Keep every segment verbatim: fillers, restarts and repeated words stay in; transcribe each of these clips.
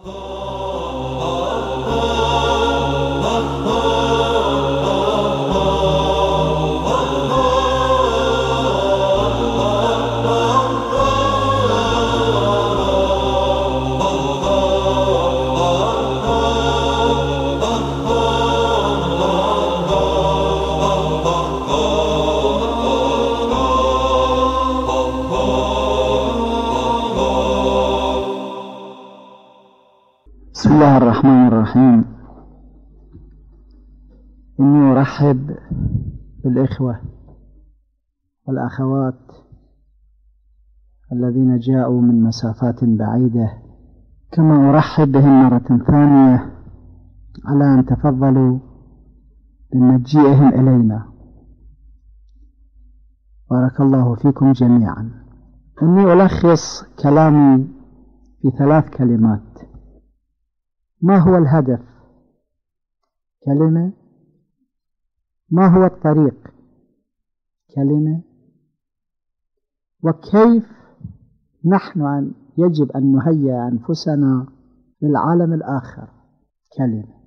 بسم الله الرحمن الرحيم. إني أرحب بالإخوة والأخوات الذين جاءوا من مسافات بعيدة، كما أرحب بهم مرة ثانية على أن تفضلوا بمجيئهم إلينا. بارك الله فيكم جميعا. إني ألخص كلامي في ثلاث كلمات. ما هو الهدف؟ كلمة. ما هو الطريق؟ كلمة. وكيف نحن أن يجب أن نهيئ أنفسنا للعالم الآخر؟ كلمة.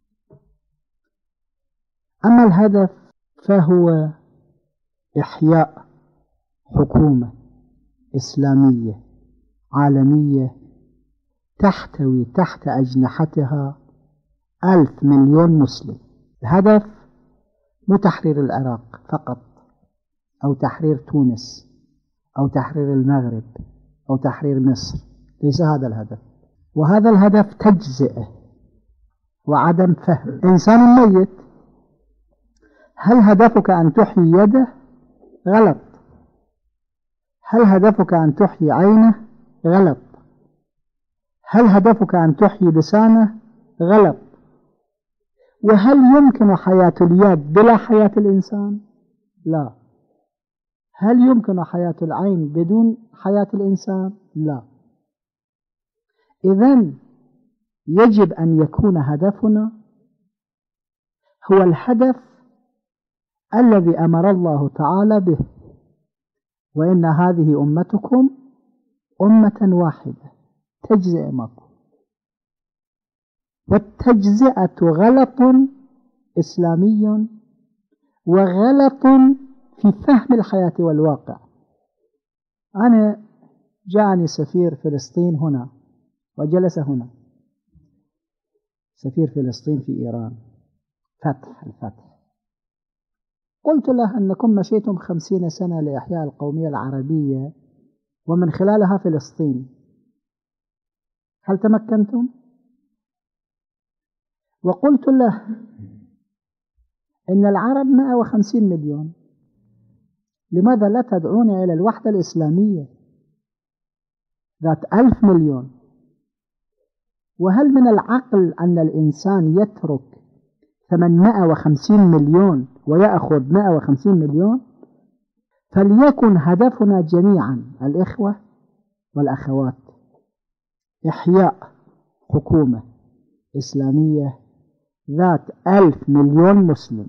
أما الهدف فهو إحياء حكومة إسلامية عالمية تحتوي تحت أجنحتها ألف مليون مسلم. الهدف مو تحرير العراق فقط، أو تحرير تونس، أو تحرير المغرب، أو تحرير مصر. ليس هذا الهدف. وهذا الهدف تجزئة وعدم فهم. إنسان ميت، هل هدفك أن تحيي يده؟ غلط. هل هدفك أن تحيي عينه؟ غلط. هل هدفك أن تحيي لسانه؟ غلط. وهل يمكن حياة اليد بلا حياة الإنسان؟ لا. هل يمكن حياة العين بدون حياة الإنسان؟ لا. إذن يجب أن يكون هدفنا هو الهدف الذي أمر الله تعالى به: وإن هذه أمتكم أمة واحدة تجزئ معكم. والتجزئة غلط إسلامي وغلط في فهم الحياة والواقع. أنا جاءني سفير فلسطين هنا وجلس هنا، سفير فلسطين في إيران، فتح الفتح. قلت له أنكم مشيتم خمسين سنة لإحياء القومية العربية ومن خلالها فلسطين، هل تمكنتم؟ وقلت له إن العرب مئة وخمسين مليون، لماذا لا تدعون إلى الوحدة الإسلامية ذات ألف مليون؟ وهل من العقل أن الإنسان يترك ثمانمائة وخمسين مليون ويأخذ مئة وخمسين مليون؟ فليكن هدفنا جميعا الإخوة والأخوات إحياء حكومة إسلامية ذات ألف مليون مسلم.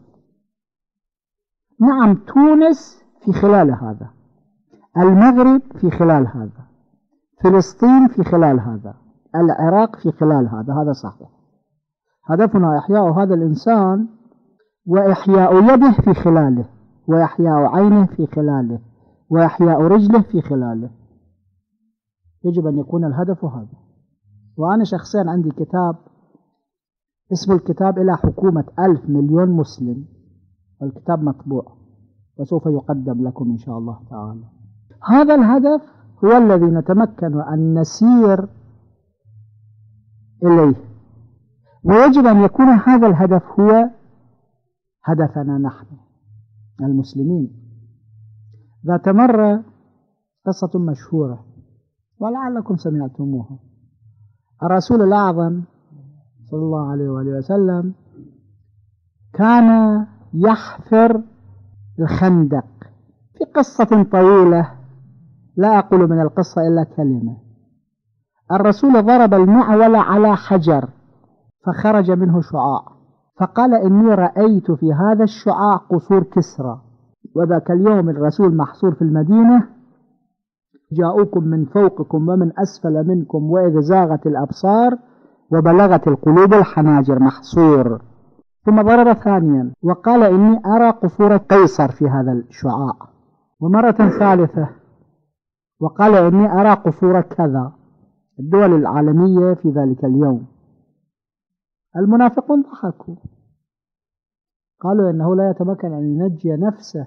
نعم، تونس في خلال هذا، المغرب في خلال هذا، فلسطين في خلال هذا، العراق في خلال هذا. هذا صحيح. هدفنا إحياء هذا الإنسان، وإحياء يده في خلاله، وإحياء عينه في خلاله، وإحياء رجله في خلاله. يجب أن يكون الهدف هذا. وأنا شخصيا عندي كتاب اسم الكتاب إلى حكومة ألف مليون مسلم، والكتاب مطبوع وسوف يقدم لكم إن شاء الله تعالى. هذا الهدف هو الذي نتمكن أن نسير إليه، ويجب أن يكون هذا الهدف هو هدفنا نحن المسلمين. ذات مرة قصة مشهورة ولعلكم سمعتموها. الرسول الأعظم صلى الله عليه وآله وسلم كان يحفر الخندق في قصة طويلة، لا أقول من القصة إلا كلمة. الرسول ضرب المعول على حجر فخرج منه شعاع، فقال: إني رأيت في هذا الشعاع قصور كسرى. وذاك اليوم الرسول محصور في المدينة، جاءوكم من فوقكم ومن أسفل منكم وإذ زاغت الأبصار وبلغت القلوب الحناجر محصور. ثم ضرب ثانيا وقال إني أرى قصور قيصر في هذا الشعاع. ومرة ثالثة وقال إني أرى قصور كذا الدول العالمية في ذلك اليوم. المنافقون ضحكوا، قالوا إنه لا يتمكن أن ينجي نفسه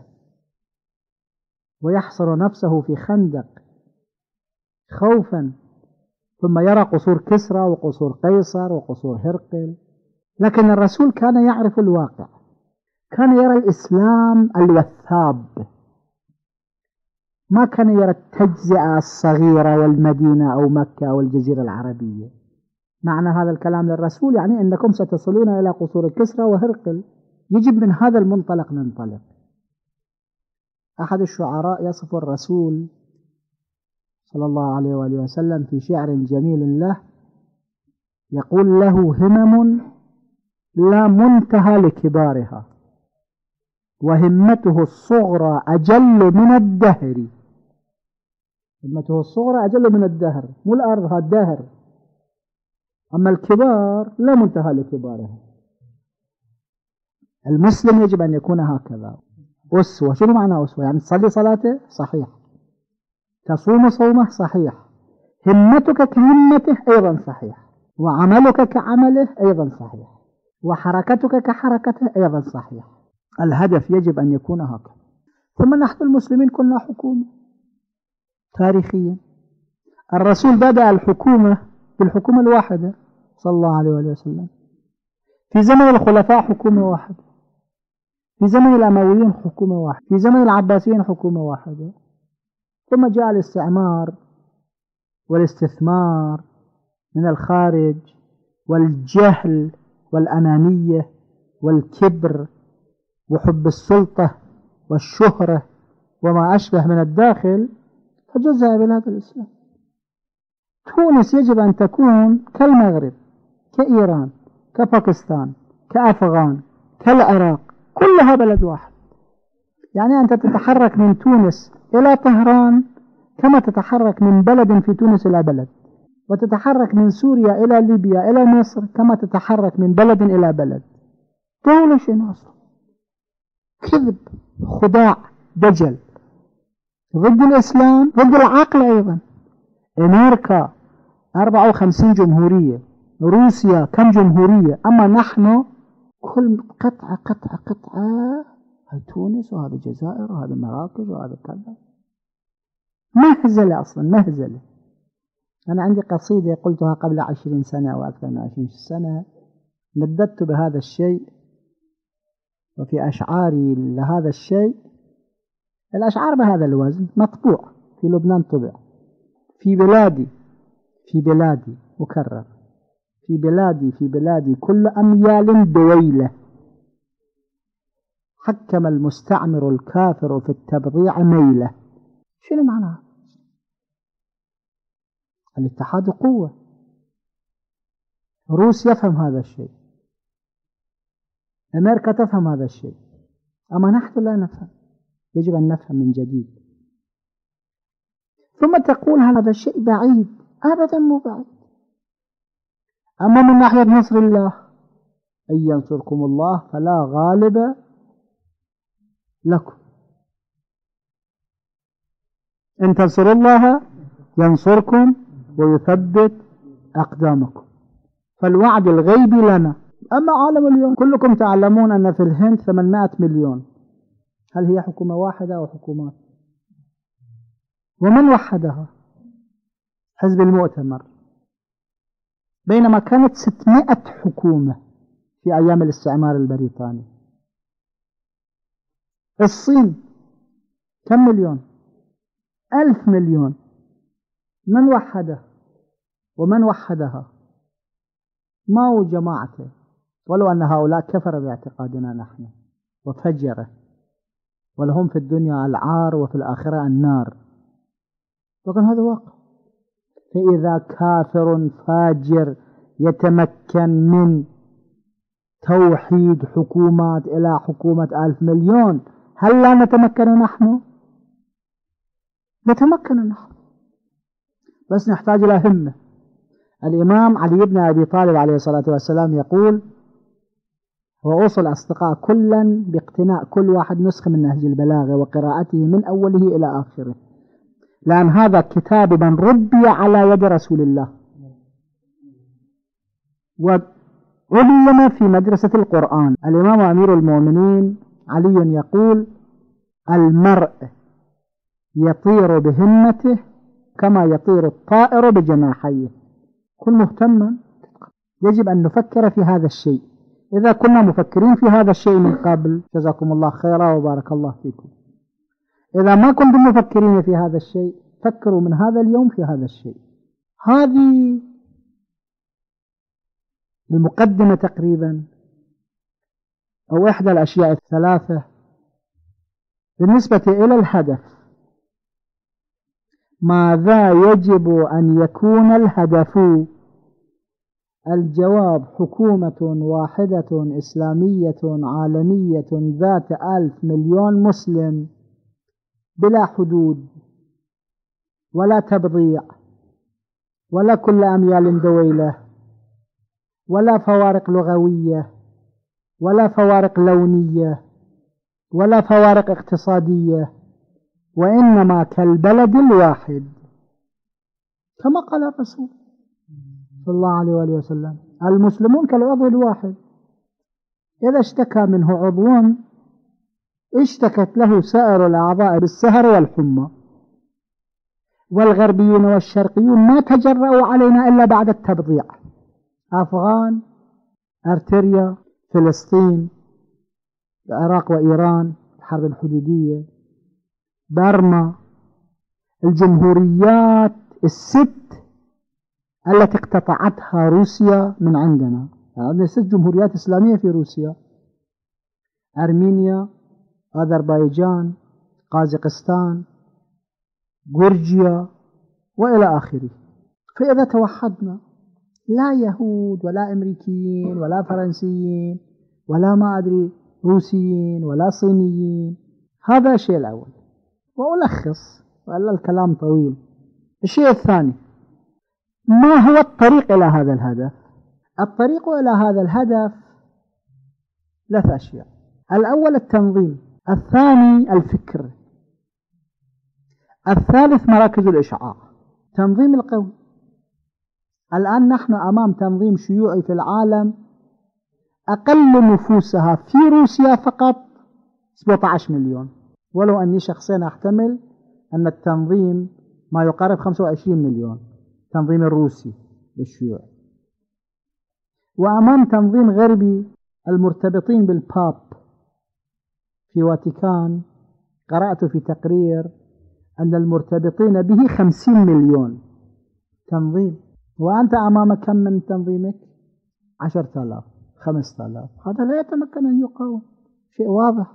ويحصر نفسه في خندق خوفا ثم يرى قصور كسرى وقصور قيصر وقصور هرقل. لكن الرسول كان يعرف الواقع، كان يرى الإسلام الوثاب، ما كان يرى التجزئة الصغيرة والمدينة أو مكة أو الجزيرة العربية. معنى هذا الكلام للرسول يعني أنكم ستصلون إلى قصور كسرى وهرقل. يجب من هذا المنطلق ننطلق. أحد الشعراء يصف الرسول صلى الله عليه وآله وسلم في شعر جميل له، يقول له همم لا منتهى لكبارها وهمته الصغرى أجل من الدهر. همته الصغرى أجل من الدهر، مو الأرض، هذا الدهر. أما الكبار لا منتهى لكبارها. المسلم يجب أن يكون هكذا أسوة. شنو معنى أسوة؟ يعني تصلي صلاته صحيح، تصوم صومه صحيح، همتك كهمته أيضا صحيح، وعملك كعمله أيضا صحيح، وحركتك كحركته أيضا صحيح. الهدف يجب أن يكون هكذا. ثم نحن المسلمين كنا حكومة تاريخيا. الرسول بدأ الحكومة بالحكومة الواحدة صلى الله عليه وسلم. في زمن الخلفاء حكومة واحدة، في زمن الأمويين حكومة واحدة، في زمن العباسيين حكومة واحدة. ثم جاء الاستعمار والاستثمار من الخارج والجهل والأنانية والكبر وحب السلطة والشهرة وما أشبه من الداخل، فجزأ بلاد الإسلام. تونس يجب أن تكون كالمغرب، كإيران، كباكستان، كأفغان، كالعراق، كلها بلد واحد. يعني أنت تتحرك من تونس إلى طهران كما تتحرك من بلد في تونس إلى بلد، وتتحرك من سوريا إلى ليبيا إلى مصر كما تتحرك من بلد إلى بلد. دولة شنو أصلا؟ كذب، خداع، دجل، ضد الإسلام، ضد العقل أيضا. أمريكا أربعة وخمسين جمهورية، روسيا كم جمهورية، أما نحن كل قطعة قطعة قطعة، هاي تونس وهذا الجزائر وهذا مراكش وهذا كذا. مهزلة أصلا، مهزلة. أنا عندي قصيدة قلتها قبل عشرين سنة أو أكثر من عشرين سنة، نددت بهذا الشيء وفي أشعاري لهذا الشيء. الأشعار بهذا الوزن مطبوع في لبنان، طبع في بلادي في بلادي مكرر في بلادي في بلادي كل أميال دويلة، حكم المستعمر الكافر في التبضيع ميلة. شنو معناها؟ الاتحاد قوة. روسيا يفهم هذا الشيء، أمريكا تفهم هذا الشيء، أما نحن لا نفهم. يجب أن نفهم من جديد. ثم تقول هذا الشيء بعيد، أبدا مو بعيد. أما من ناحية نصر الله، أن ينصركم الله فلا غالب لكم، إن تنصروا الله ينصركم ويثبت أقدامكم. فالوعد الغيبي لنا. أما عالم اليوم كلكم تعلمون أن في الهند ثمانمائة مليون. هل هي حكومة واحدة أو حكومات؟ ومن وحدها؟ حزب المؤتمر، بينما كانت ستمائة حكومة في أيام الاستعمار البريطاني. الصين كم مليون؟ ألف مليون. من وحده ومن وحدها؟ ماو جماعته، ولو أن هؤلاء كفر باعتقادنا نحن وفجر، ولهم في الدنيا العار وفي الآخرة النار. لكن هذا واقع. فإذا كافر فاجر يتمكن من توحيد حكومات إلى حكومة ألف مليون، هل لا نتمكن نحن؟ نتمكن نحن، بس نحتاج إلى همة، الإمام علي بن أبي طالب عليه الصلاة والسلام يقول: وأوصي الأصدقاء كلا باقتناء كل واحد نسخة من نهج البلاغة وقراءته من أوله إلى آخره، لأن هذا كتاب من ربي على يد رسول الله وعلم في مدرسة القرآن. الإمام أمير المؤمنين علي يقول: المرء يطير بهمته كما يطير الطائر بجناحيه. كن مهتما، يجب أن نفكر في هذا الشيء. إذا كنا مفكرين في هذا الشيء من قبل جزاكم الله خيرا وبارك الله فيكم. إذا ما كنتم مفكرين في هذا الشيء فكروا من هذا اليوم في هذا الشيء. هذه المقدمة تقريبا، أو إحدى الأشياء الثلاثة بالنسبة إلى الهدف. ماذا يجب أن يكون الهدف؟ الجواب: حكومة واحدة إسلامية عالمية ذات ألف مليون مسلم بلا حدود ولا تبضيع ولا كل أميال دويلة ولا فوارق لغوية ولا فوارق لونية ولا فوارق اقتصادية، وإنما كالبلد الواحد كما قال الرسول صلى الله عليه وآله وسلم: المسلمون كالعضو الواحد، إذا اشتكى منه عضو اشتكت له سائر الأعضاء بالسهر والحمى. والغربيون والشرقيون ما تجرؤوا علينا إلا بعد التبضيع. أفغان، أرتريا، فلسطين، العراق وإيران، الحرب الحدودية، برما، الجمهوريات الست التي اقتطعتها روسيا من عندنا. عندنا ست جمهوريات إسلامية في روسيا: أرمينيا، أذربيجان، قازقستان، جورجيا وإلى آخره. فإذا توحدنا، لا يهود ولا أمريكيين ولا فرنسيين ولا ما أدري روسيين ولا صينيين. هذا الشيء الأول. وألخص وإلا الكلام طويل. الشيء الثاني: ما هو الطريق إلى هذا الهدف؟ الطريق إلى هذا الهدف ثلاث أشياء: الأول التنظيم، الثاني الفكر، الثالث مراكز الإشعاع. تنظيم القوي. الآن نحن أمام تنظيم شيوعي في العالم أقل نفوسها في روسيا فقط سبعة عشر مليون، ولو أني شخصيا أحتمل أن التنظيم ما يقارب خمسة وعشرين مليون، تنظيم الروسي للشيوعي. وأمام تنظيم غربي المرتبطين بالباب في واتيكان، قرأت في تقرير أن المرتبطين به خمسين مليون تنظيم. وأنت أمام كم من تنظيمك؟ عشرة آلاف، خمسة آلاف. هذا لا يتمكن أن يقاوم. شيء واضح.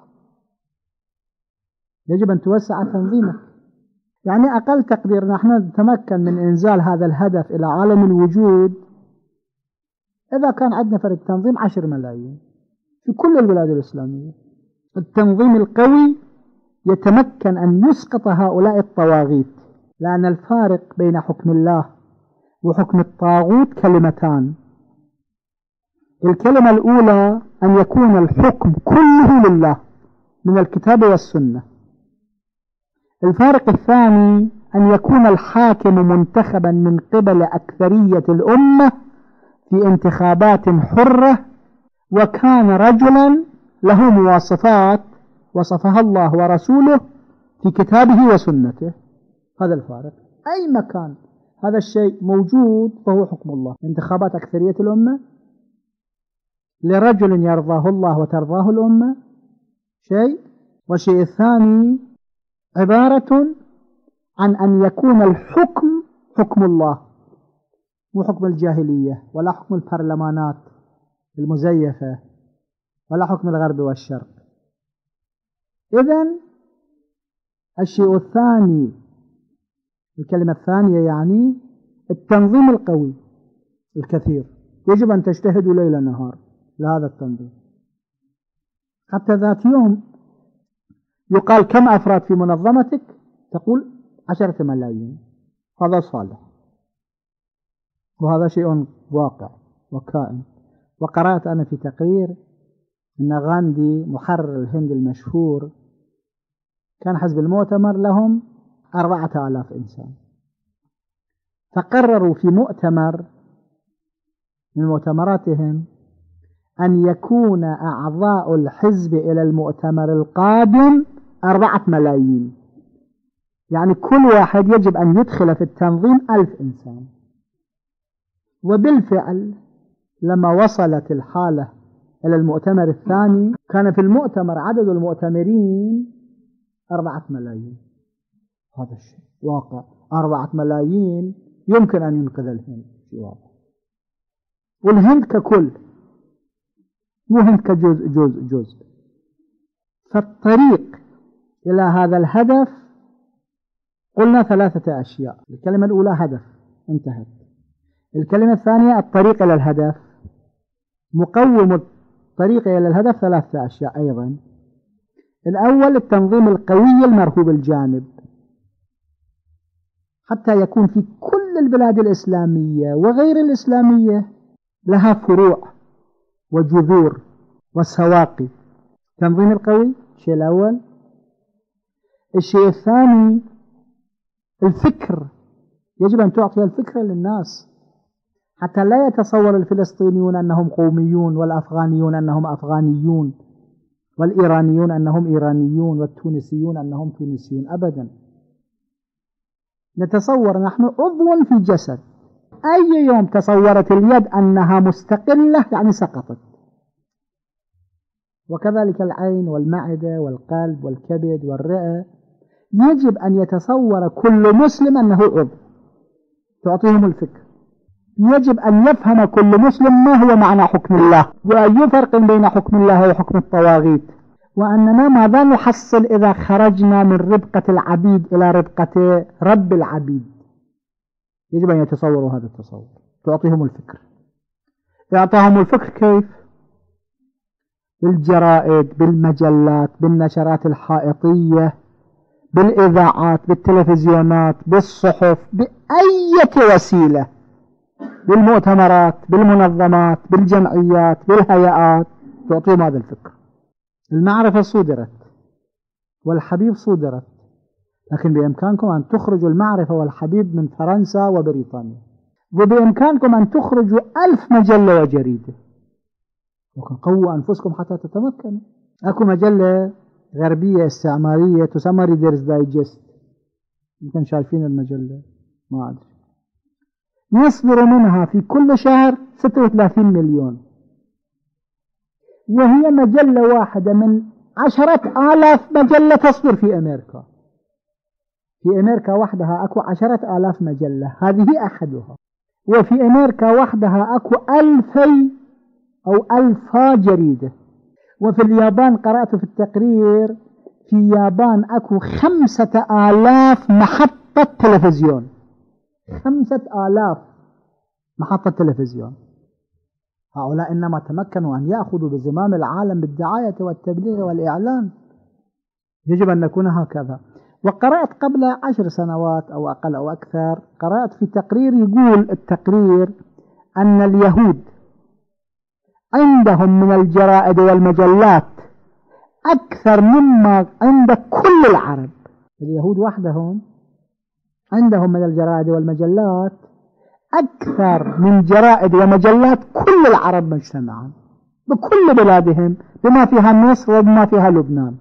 يجب أن توسع تنظيمك. يعني أقل تقدير نحن نتمكن من إنزال هذا الهدف إلى عالم الوجود إذا كان عندنا فرق تنظيم عشر ملايين في كل البلاد الإسلامية. التنظيم القوي يتمكن أن يسقط هؤلاء الطواغيت، لأن الفارق بين حكم الله وحكم الطاغوت كلمتان. الكلمة الأولى أن يكون الحكم كله لله من الكتاب والسنة. الفارق الثاني أن يكون الحاكم منتخبا من قبل أكثرية الأمة في انتخابات حرة، وكان رجلا له مواصفات وصفها الله ورسوله في كتابه وسنته. هذا الفارق. أي مكان هذا الشيء موجود فهو حكم الله. انتخابات أكثرية الأمة لرجل يرضاه الله وترضاه الأمة شيء، والشيء الثاني عبارة عن أن يكون الحكم حكم الله، مو حكم الجاهلية ولا حكم البرلمانات المزيفة ولا حكم الغرب والشرق. إذن الشيء الثاني، الكلمة الثانية يعني التنظيم القوي الكثير. يجب أن تجتهدوا ليل نهار لهذا التنظيم. حتى ذات يوم يقال كم أفراد في منظمتك؟ تقول عشرة ملايين. هذا صالح. وهذا شيء واقع وكائن. وقرأت أنا في تقرير أن غاندي محرر الهند المشهور كان حزب المؤتمر لهم أربعة آلاف إنسان، فقرروا في مؤتمر من مؤتمراتهم أن يكون أعضاء الحزب إلى المؤتمر القادم أربعة ملايين، يعني كل واحد يجب أن يدخل في التنظيم ألف إنسان. وبالفعل لما وصلت الحالة إلى المؤتمر الثاني كان في المؤتمر عدد المؤتمرين أربعة ملايين. هذا الشيء واقع، أربعة ملايين يمكن أن ينقذ الهند في واقع، والهند ككل مو هند كجزء جزء جزء. فالطريق إلى هذا الهدف قلنا ثلاثة أشياء. الكلمة الأولى هدف انتهت. الكلمة الثانية الطريق إلى الهدف. مقوم الطريق إلى الهدف ثلاثة أشياء أيضا. الأول التنظيم القوي المرهوب الجانب، حتى يكون في كل البلاد الإسلامية وغير الإسلامية لها فروع وجذور وسواقي. التنظيم القوي الشيء الأول. الشيء الثاني الفكر، يجب أن تعطي الفكرة للناس حتى لا يتصور الفلسطينيون أنهم قوميون، والأفغانيون أنهم أفغانيون، والإيرانيون أنهم إيرانيون، والتونسيون أنهم تونسيون. أبدا، نتصور نحن عضو في جسد. أي يوم تصورت اليد أنها مستقلة يعني سقطت. وكذلك العين والمعدة والقلب والكبد والرئة، يجب أن يتصور كل مسلم أنه عضو، تعطيهم الفكر. يجب أن يفهم كل مسلم ما هو معنى حكم الله، وأي فرق بين حكم الله وحكم الطواغيت، وأننا ماذا نحصل إذا خرجنا من ربقة العبيد إلى ربقة رب العبيد. يجب أن يتصوروا هذا التصور، تعطيهم الفكر. إعطاهم الفكر كيف؟ بالجرائد، بالمجلات، بالنشرات الحائطية، بالإذاعات، بالتلفزيونات، بالصحف، بأي وسيلة، بالمؤتمرات، بالمنظمات، بالجمعيات، بالهيئات، تعطيهم هذا الفكر. المعرفة صدرت والحبيب صدرت، لكن بإمكانكم أن تخرجوا المعرفة والحبيب من فرنسا وبريطانيا، وبإمكانكم أن تخرجوا ألف مجلة وجريدة، لكن قووا أنفسكم حتى تتمكنوا. أكو مجلة غربية استعمارية تسمى ريدرز دايجست، يمكن شايفين المجلة، ما أدري، يصدر منها في كل شهر ستة وثلاثين مليون، وهي مجلة واحدة من عشرة آلاف مجلة تصدر في أمريكا. في أمريكا وحدها أكو عشرة آلاف مجلة، هذه أحدها. وفي أمريكا وحدها أكو ألفي أو ألفا جريدة. وفي اليابان قرأت في التقرير، في اليابان أكو خمسة آلاف محطة تلفزيون، خمسة آلاف محطة تلفزيون. هؤلاء إنما تمكنوا أن يأخذوا بزمام العالم بالدعاية والتبليغ والإعلان. يجب أن نكون هكذا. وقرأت قبل عشر سنوات أو أقل أو أكثر، قرأت في تقرير يقول التقرير أن اليهود عندهم من الجرائد والمجلات أكثر مما عند كل العرب. اليهود وحدهم عندهم من الجرائد والمجلات أكثر من جرائد ومجلات كل العرب مجتمعا بكل بلادهم، بما فيها مصر وبما فيها لبنان.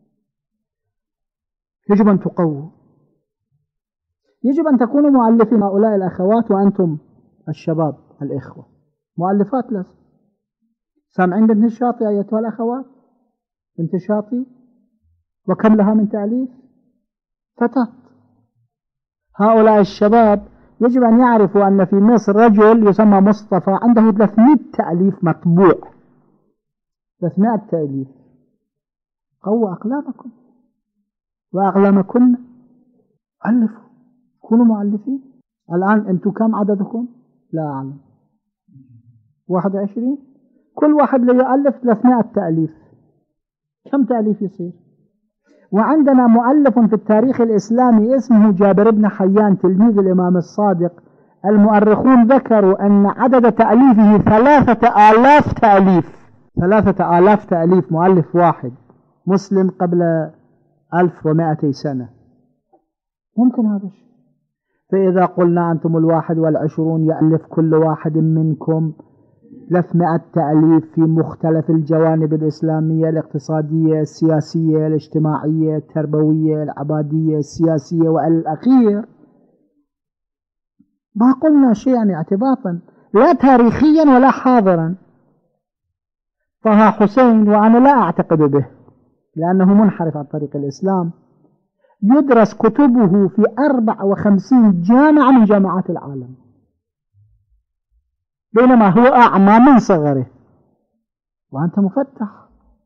يجب أن تقووا، يجب أن تكونوا مؤلفين. هؤلاء الأخوات وأنتم الشباب الإخوة مؤلفات لس سامعين بنت الشاطئ أيتها الأخوات؟ بنت الشاطئ وكم لها من تأليف؟ فتاة. هؤلاء الشباب يجب أن يعرفوا أن في مصر رجل يسمى مصطفى عنده ثلاثمائة تأليف مطبوع، ثلاثمائة تأليف. قووا أقلامكم وأقلامكن، ألفوا، كونوا مؤلفين. الآن أنتم كم عددكم؟ لا أعلم، واحد وعشرين. كل واحد ليؤلف ثلاثمائة تأليف، كم تأليف يصير؟ وعندنا مؤلف في التاريخ الإسلامي اسمه جابر بن حيان، تلميذ الإمام الصادق، المؤرخون ذكروا أن عدد تأليفه ثلاثة آلاف تأليف، ثلاثة آلاف تأليف، مؤلف واحد مسلم قبل ألف ومائتي سنة. ممكن هذا الشيء. فإذا قلنا أنتم الواحد والعشرون يألف كل واحد منكم ثلاثمائة تأليف في مختلف الجوانب الإسلامية، الاقتصادية، السياسية، الاجتماعية، التربوية، العبادية، السياسية، والأخير ما قلنا شيئا اعتباطا لا تاريخيا ولا حاضرا. طه حسين، وأنا لا أعتقد به لأنه منحرف عن طريق الإسلام، يدرس كتبه في أربع وخمسين جامعة من جامعات العالم، بينما هو أعمى من صغره وأنت مفتح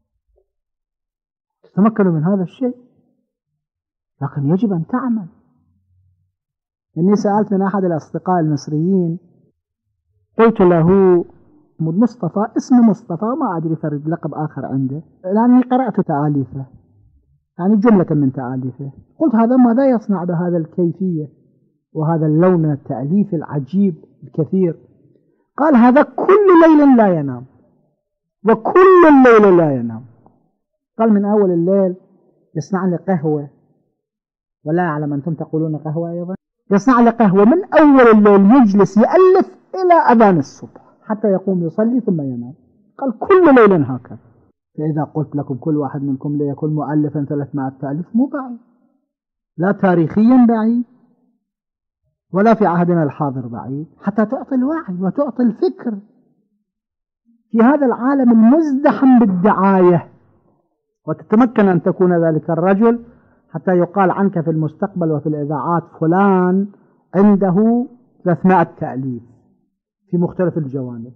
تتمكن من هذا الشيء، لكن يجب أن تعمل. إني سألت من أحد الأصدقاء المصريين، قلت له مصطفى، اسم مصطفى ما أدري فرد لقب آخر عنده، لأني قرأت تأليفه، يعني جملة من تأليفه، قلت هذا ماذا يصنع بهذا الكيفية وهذا اللون التأليف العجيب الكثير؟ قال هذا كل ليل لا ينام، وكل الليل لا ينام. قال من أول الليل يصنع لي قهوة، ولا أعلم أنتم تقولون قهوة أيضا، يصنع لي قهوة من أول الليل، يجلس يألف إلى أذان الصبح حتى يقوم يصلي ثم ينام. قال كل ليل هكذا. فإذا قلت لكم كل واحد منكم ليكون مؤلفا ثلاثمائة تأليف، مو بعيد، لا تاريخيا بعيد ولا في عهدنا الحاضر بعيد، حتى تعطي الوعي وتعطي الفكر في هذا العالم المزدحم بالدعاية، وتتمكن أن تكون ذلك الرجل حتى يقال عنك في المستقبل وفي الإذاعات فلان عنده ثلاثمائة تأليف في مختلف الجوانب.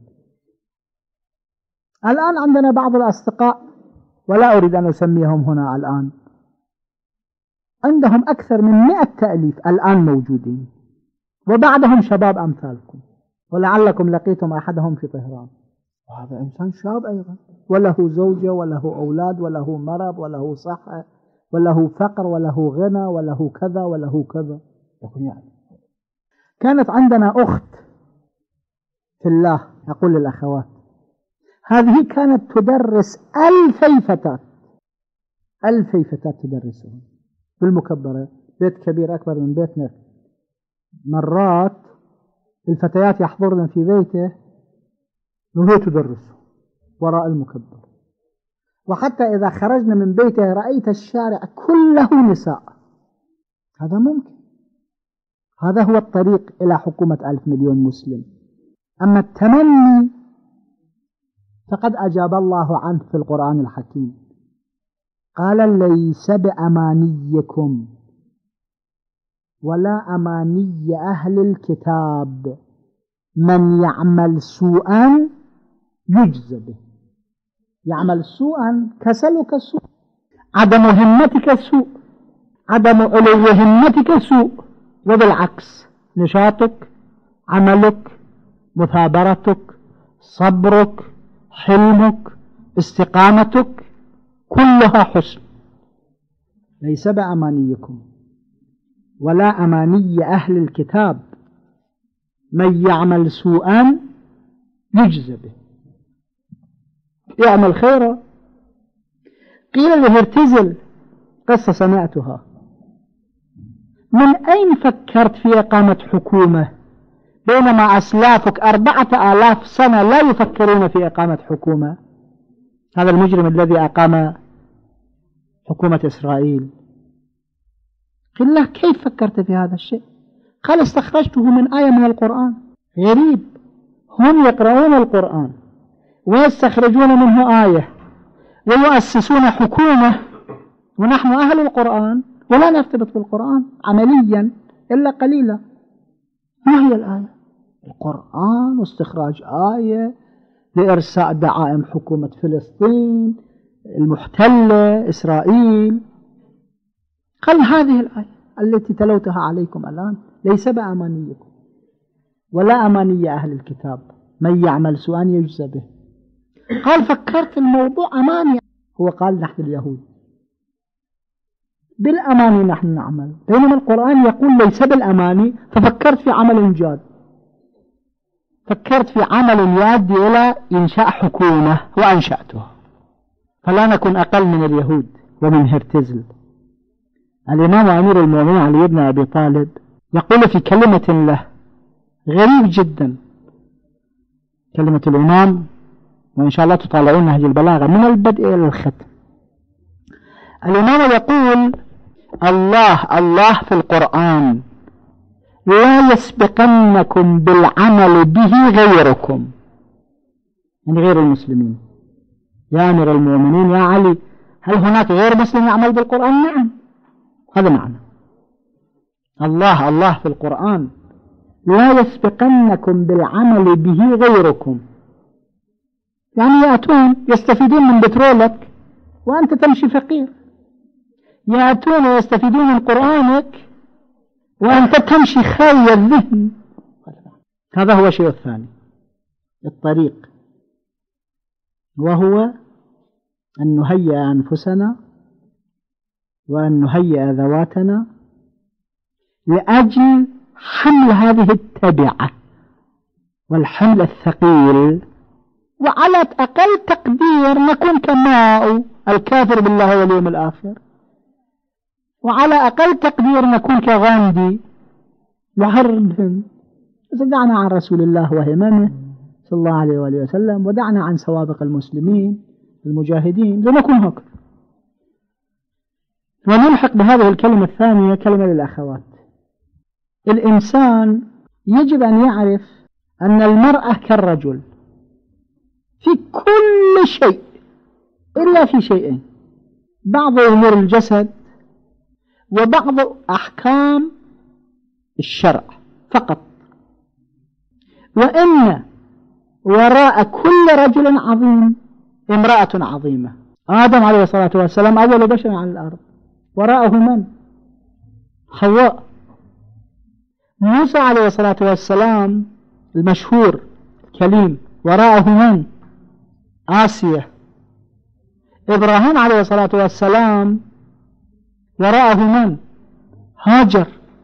الآن عندنا بعض الأصدقاء، ولا أريد أن أسميهم هنا الآن، عندهم أكثر من مئة تأليف الآن موجودين، وبعدهم شباب أمثالكم، ولعلكم لقيتم أحدهم في طهران، وهذا إنسان شاب أيضا، وله زوجة وله أولاد وله مرض وله صحة وله فقر وله غنى وله كذا وله كذا. يعني كانت عندنا أخت في الله، أقول للأخوات، هذه كانت تدرس ألفي فتاة، ألفي فتاة تدرسهم في المكبرة، بيت كبير أكبر من بيتنا. مرات الفتيات يحضرن في بيته وهي تدرسه وراء المكبر، وحتى إذا خرجنا من بيته رأيت الشارع كله نساء. هذا ممكن، هذا هو الطريق إلى حكومة ألف مليون مسلم. أما التمني فقد أجاب الله عنه في القرآن الحكيم، قال ليس بأمانيكم ولا أماني أهل الكتاب، من يعمل سوءا يجزى به. يعمل سوءا كسلك سوء، عدم همتك سوء، عدم علو همتك سوء، وبالعكس نشاطك، عملك، مثابرتك، صبرك، حلمك، استقامتك كلها حسن. ليس بأمانيكم ولا أماني أهل الكتاب، من يعمل سوءا يجزى به. يعمل خيرا. قيل له ارتزل، قصة سمعتها، من أين فكرت في إقامة حكومة بينما أسلافك أربعة آلاف سنة لا يفكرون في إقامة حكومة؟ هذا المجرم الذي أقام حكومة إسرائيل. قيل له كيف فكرت في هذا الشيء؟ قال استخرجته من آية من القرآن. غريب، هم يقرؤون القرآن ويستخرجون منه آية ويؤسسون حكومة، ونحن أهل القرآن ولا نرتبط بالقرآن عمليا إلا قليلا. ما هي الآية؟ القرآن، واستخراج آية لإرساء دعائم حكومة فلسطين المحتلة إسرائيل. قال هذه الآية التي تلوتها عليكم الآن، ليس بأمانيكم ولا أماني أهل الكتاب، من يعمل سوءا يجزى به. قال فكرت الموضوع أماني. هو قال نحن اليهود بالأماني نحن نعمل، بينما القرآن يقول ليس بالأماني، ففكرت في عمل جاد. فكرت في عمل يؤدي إلى إنشاء حكومة وأنشأته، فلا نكون أقل من اليهود ومن هرتزل. الإمام أمير المؤمنين علي بن أبي طالب يقول في كلمة له غريب جدا، كلمة الإمام، وإن شاء الله تطالعون نهج البلاغة من البدء إلى الختم. الإمام يقول: الله الله في القرآن لا يسبقنكم بالعمل به غيركم، يعني غير المسلمين. يا أمير المؤمنين يا علي، هل هناك غير مسلم يعمل بالقرآن؟ نعم، هذا معنى الله الله في القرآن لا يسبقنكم بالعمل به غيركم، يعني يأتون يستفيدون من بترولك وأنت تمشي فقير، يأتون ويستفيدون من قرآنك وأنت تمشي خالي الذهن. هذا هو الشيء الثاني، الطريق، وهو أن نهيئ أنفسنا وأن نهيئ ذواتنا لأجل حمل هذه التبعة والحمل الثقيل، وعلى أقل تقدير نكون كماء الكافر بالله واليوم الآخر، وعلى أقل تقدير نكون كغاندي وحرب. دعنا عن رسول الله وهممه صلى الله عليه وآله وسلم، ودعنا عن سوابق المسلمين المجاهدين لنكون هكذا. ونلحق بهذه الكلمة الثانية كلمة للأخوات. الإنسان يجب أن يعرف أن المرأة كالرجل في كل شيء إلا في شيئين: بعض أمور الجسد وبعض أحكام الشرع فقط. وإن وراء كل رجل عظيم امرأة عظيمة. آدم عليه الصلاة والسلام أول بشر على الأرض، وراءه من؟ حواء. موسى عليه الصلاة والسلام المشهور كليم، وراءه من؟ آسيا. إبراهيم عليه الصلاة والسلام وراءه من؟ هاجر.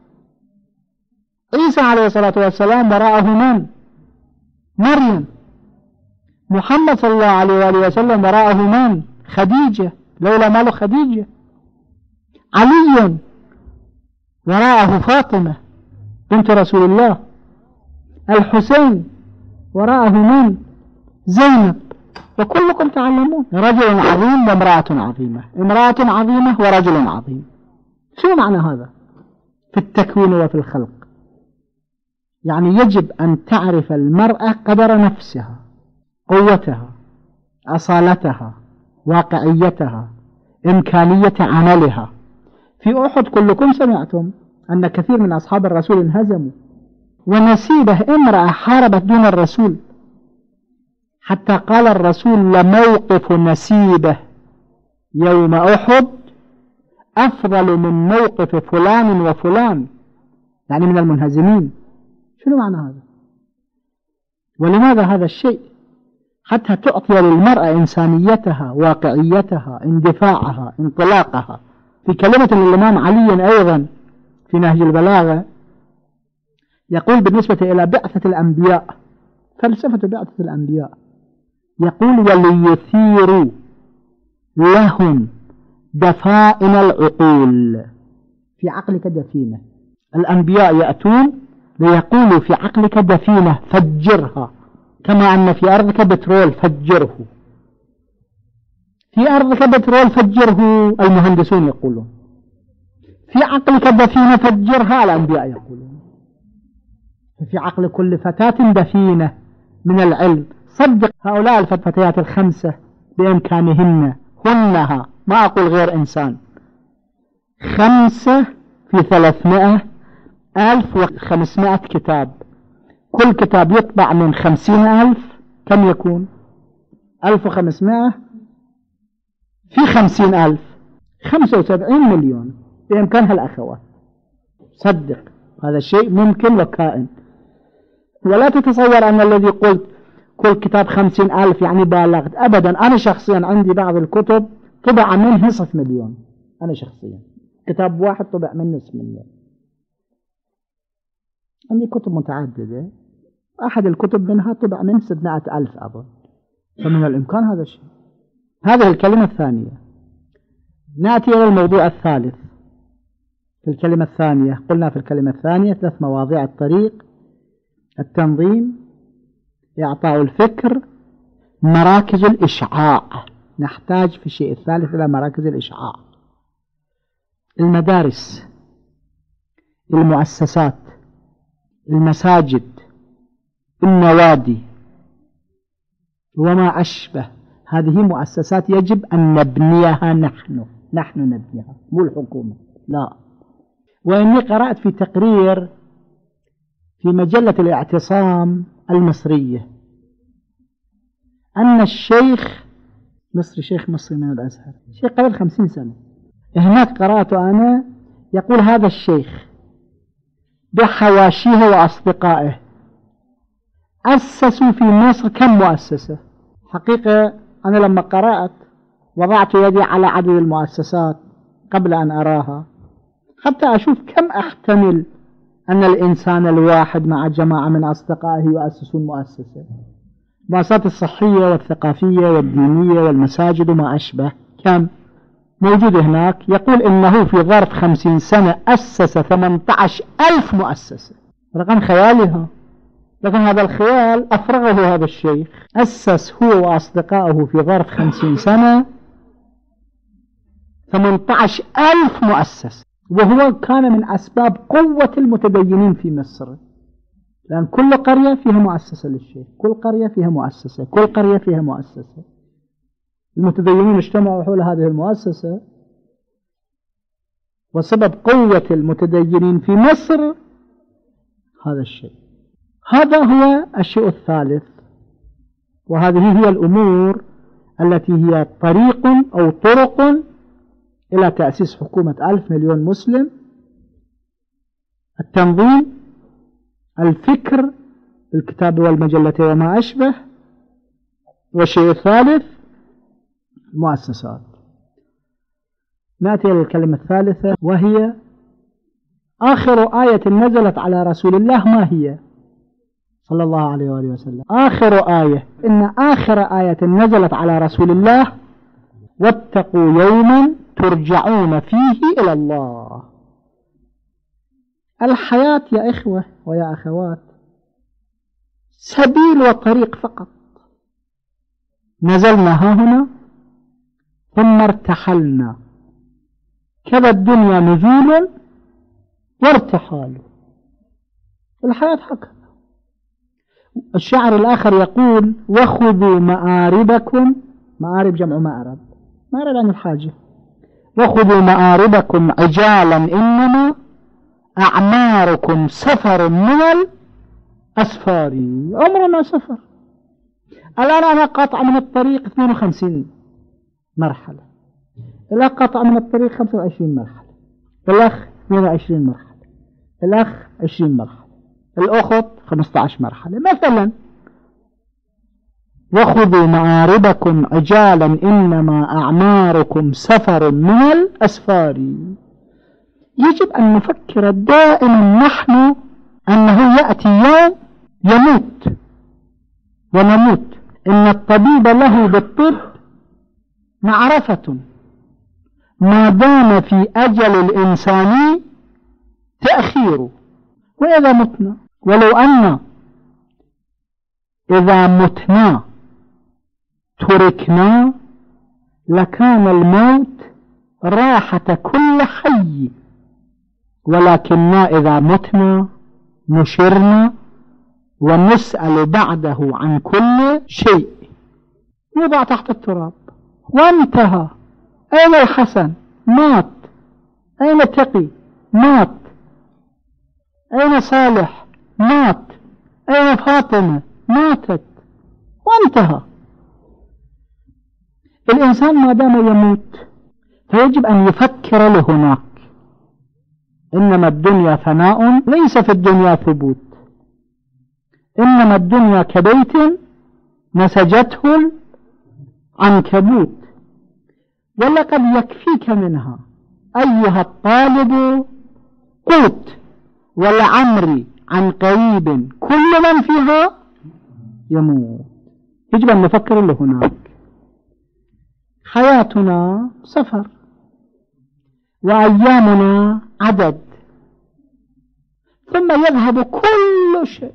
عيسى عليه الصلاة والسلام وراءه من؟ مريم. محمد صلى الله عليه وآله وسلم وراءه من؟ خديجة، لولا ماله خديجة. علي وراءه فاطمة بنت رسول الله. الحسين وراءه من؟ زينب. وكلكم تعلمون رجل عظيم وامرأة عظيمة، امرأة عظيمة ورجل عظيم. شو معنى هذا في التكوين وفي الخلق؟ يعني يجب أن تعرف المرأة قدر نفسها، قوتها، أصالتها، واقعيتها، إمكانية عملها. في أحد كلكم سمعتم أن كثير من أصحاب الرسول انهزموا، ونسيبه امرأة حاربت دون الرسول، حتى قال الرسول: لموقف نسيبه يوم أحد أفضل من موقف فلان وفلان، يعني من المنهزمين. شنو معنى هذا؟ ولماذا هذا الشيء؟ حتى تعطي للمرأة إنسانيتها، واقعيتها، اندفاعها، انطلاقها. في كلمة للإمام علي أيضا في نهج البلاغة يقول بالنسبة إلى بعثة الأنبياء، فلسفة بعثة الأنبياء، يقول: وليثيروا لهم دفائن العقول. في عقلك دفينة. الأنبياء يأتون ليقولوا في عقلك دفينة فجرها، كما أن في أرضك بترول فجره. في أرضك بترول فجره المهندسون يقولون، في عقلك دفينة فجرها الأنبياء يقولون. في عقل كل فتاة دفينة من العلم. صدق هؤلاء الفتيات الخمسة بإمكانهن، هنها، ما أقول غير إنسان، خمسة في ثلاثمائة، ألف وخمسمائة كتاب، كل كتاب يطبع من خمسين ألف، كم يكون؟ ألف وخمسمائة في خمسين ألف، خمسة وسبعين مليون بإمكانها الأخوات. صدق هذا الشيء ممكن وكائن. ولا تتصور أن الذي قلت كل كتاب خمسين ألف يعني بالغت، أبدا. أنا شخصيا عندي بعض الكتب طبع منه نصف مليون، أنا شخصيا كتاب واحد طبع من نصف مليون. عندي كتب متعددة أحد الكتب منها طبع من ستمائة ألف أظن، فمن الإمكان هذا الشيء. هذه الكلمة الثانية. نأتي إلى الموضوع الثالث. في الكلمة الثانية قلنا في الكلمة الثانية ثلاث مواضيع: الطريق، التنظيم، إعطاء الفكر، مراكز الإشعاع. نحتاج في الشيء الثالث إلى مراكز الإشعاع: المدارس، المؤسسات، المساجد، النوادي وما أشبه. هذه مؤسسات يجب أن نبنيها نحن نحن نبنيها، مو الحكومة، لا. وإني قرأت في تقرير في مجلة الاعتصام المصرية أن الشيخ مصري، شيخ مصري من الأزهر، شيخ قبل خمسين سنة، هناك قرأت أنا، يقول هذا الشيخ بحواشيه وأصدقائه أسسوا في مصر كم مؤسسة. حقيقة أنا لما قرأت وضعت يدي على عدد المؤسسات قبل أن أراها حتى أشوف كم أحتمل أن الإنسان الواحد مع جماعة من أصدقائه يؤسسون مؤسسة. المؤسسات الصحية والثقافية والدينية والمساجد وما أشبه كم موجود هناك. يقول إنه في ظرف خمسين سنة أسس ثمانية عشر ألف مؤسسة. رقم خيالها، لكن هذا الخيال أفرغه هذا الشيخ. أسس هو وأصدقائه في ظرف خمسين سنة ثمانية عشر ألف مؤسسة، وهو كان من أسباب قوة المتدينين في مصر، لأن كل قرية فيها مؤسسة للشيخ، كل قرية فيها مؤسسة، كل قرية فيها مؤسسة. المتدينين اجتمعوا حول هذه المؤسسة، وسبب قوة المتدينين في مصر هذا الشيء. هذا هو الشيء الثالث، وهذه هي الأمور التي هي طريق أو طرق إلى تأسيس حكومة ألف مليون مسلم: التنظيم، الفكر، الكتاب والمجلة وما أشبه، والشيء الثالث المؤسسات. نأتي إلى الكلمة الثالثة، وهي آخر آية نزلت على رسول الله. ما هي؟ صلى الله عليه وآله وسلم. آخر آية، إن آخر آية نزلت على رسول الله: واتقوا يوما ترجعون فيه إلى الله. الحياة يا إخوة ويا أخوات سبيل وطريق فقط. نزلنا ها هنا ثم ارتحلنا، كذا الدنيا نزول وارتحال. الحياة هكذا. الشاعر الآخر يقول: وخذوا مآربكم، مآرب جمع مأرب، مأرب عن الحاجة، وخذوا مآربكم عجالا إنما أعماركم سفر من الأسفار. عمرنا سفر. الآن أنا قاطع من الطريق اثنين وخمسين مرحلة، الأخ قاطع من الطريق خمسة وعشرين مرحلة، الأخ اثنين وعشرين مرحلة، الأخ عشرين مرحلة، الأخت خمسة عشر مرحلة مثلا. وخذوا مآربكم عجالا إنما أعماركم سفر من الأسفار. يجب أن نفكر دائما نحن أنه يأتي يوم يموت ونموت. إن الطبيب له بالطب معرفة، ما دام في أجل الإنسان تأخير. وإذا متنا، ولو أن إذا متنا تركنا لكان الموت راحة كل حي، ولكننا إذا متنا نشرنا ونسأل بعده عن كل شيء، يوضع تحت التراب وانتهى. أين الحسن؟ مات. أين التقي؟ مات. أين صالح؟ مات. أين فاطمة؟ ماتت وانتهى. الإنسان ما دام يموت فيجب أن يفكر لهناك. إنما الدنيا فناء، ليس في الدنيا ثبوت. إنما الدنيا كبيت نسجته العنكبوت، ولقد يكفيك منها أيها الطالب قوت، ولعمري عن قريب كل من فيها يموت. يجب أن نفكر له هناك. حياتنا سفر وأيامنا عدد، ثم يذهب كل شيء،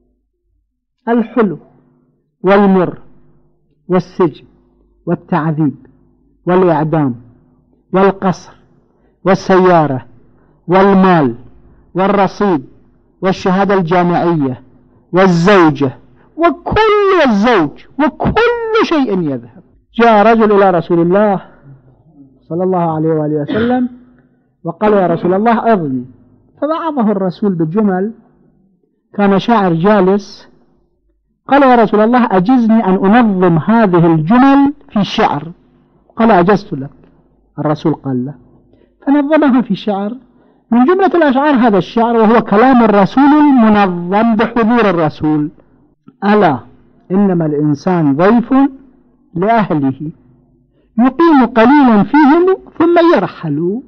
الحلو والمر والسجن والتعذيب والإعدام والقصر والسيارة والمال والرصيد والشهادة الجامعية والزوجة وكل الزوج وكل شيء يذهب. جاء رجل إلى رسول الله صلى الله عليه وآله وسلم وقال يا رسول الله أغني، فوعظه الرسول بجمل. كان شاعر جالس، قال يا رسول الله أجزني أن أنظم هذه الجمل في شعر. قال أجزت لك. الرسول قال له، فنظمها في شعر. من جملة الأشعار هذا الشعر، وهو كلام الرسول المنظم بحضور الرسول: ألا إنما الإنسان ضيف لأهله يقيم قليلا فيهم ثم يرحل.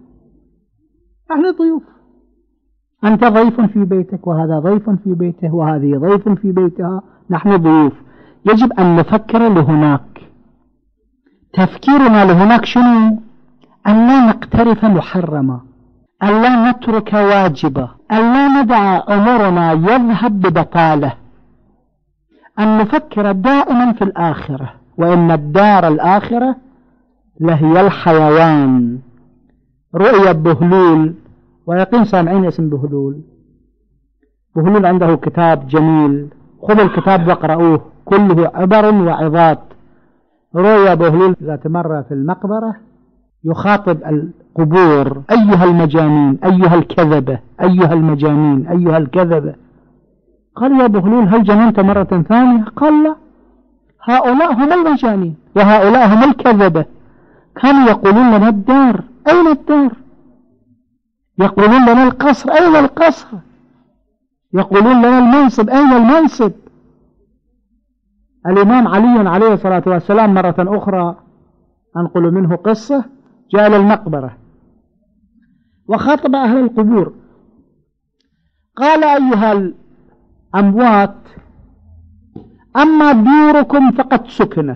نحن ضيوف، أنت ضيف في بيتك، وهذا ضيف في بيته، وهذه ضيف في بيتها. نحن ضيوف. يجب أن نفكر لهناك. تفكيرنا لهناك شنو؟ أن لا نقترف محرمة، أن لا نترك واجبة، أن لا ندع أمرنا يذهب ببطالة، أن نفكر دائما في الآخرة، وإن الدار الآخرة لهي الحيوان. رؤية بهلول، ويقين سامعين اسم بهلول. بهلول عنده كتاب جميل، خذوا الكتاب واقرأوه، كله عبر وعظات. رؤية بهلول ذات مرة في المقبرة يخاطب القبور: أيها المجانين، أيها الكذبة، أيها المجانين، أيها الكذبة. قال يا بهلول هل جننت مرة ثانية؟ قال لا، هؤلاء هم المجانين وهؤلاء هم الكذبة. كانوا يقولون لنا الدار، أين الدار؟ يقولون لنا القصر، أين القصر؟ يقولون لنا المنصب، أين المنصب؟ الإمام علي عليه الصلاة والسلام مرة أخرى أنقل منه قصة، جاء إلى المقبرة وخاطب أهل القبور، قال أيها الأموات أما دوركم فقد سكنت،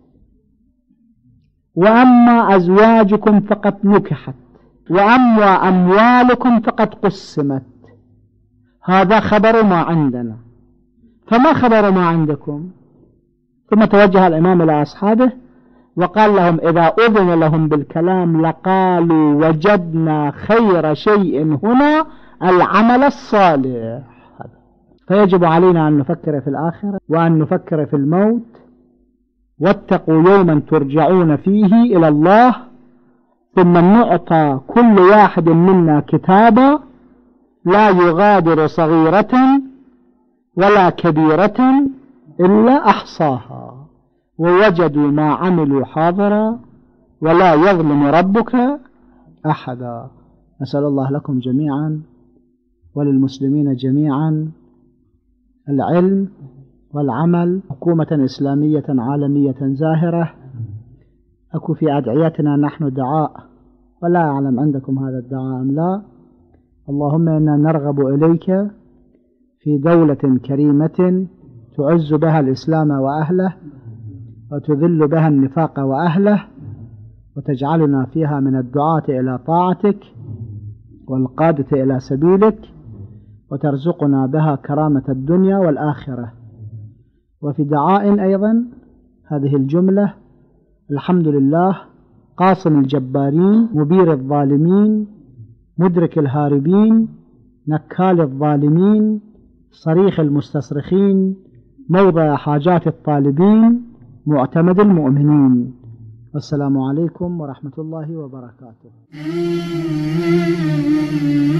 وأما أزواجكم فقد نكحت، وأما أموالكم فقد قسمت. هذا خبر ما عندنا، فما خبر ما عندكم؟ ثم توجه الإمام إلى أصحابه وقال لهم: إذا أذن لهم بالكلام لقالوا وجدنا خير شيء هنا العمل الصالح. فيجب علينا أن نفكر في الآخرة، وأن نفكر في الموت. واتقوا يوما ترجعون فيه إلى الله، ثم نعطى كل واحد منا كتابا لا يغادر صغيرة ولا كبيرة إلا أحصاها، ووجدوا ما عملوا حاضرا ولا يظلم ربك أحدا. نسأل الله لكم جميعا وللمسلمين جميعا العلم والعمل، حكومة إسلامية عالمية زاهرة. أكو في أدعيتنا نحن دعاء، ولا أعلم عندكم هذا الدعاء أم لا. اللهم إنا نرغب إليك في دولة كريمة تعز بها الإسلام وأهله، وتذل بها النفاق وأهله، وتجعلنا فيها من الدعاة إلى طاعتك والقادة إلى سبيلك، وترزقنا بها كرامة الدنيا والآخرة. وفي دعاء أيضا هذه الجملة: الحمد لله قاصم الجبارين، مبير الظالمين، مدرك الهاربين، نكال الظالمين، صريخ المستصرخين، موضع حاجات الطالبين، معتمد المؤمنين. والسلام عليكم ورحمة الله وبركاته.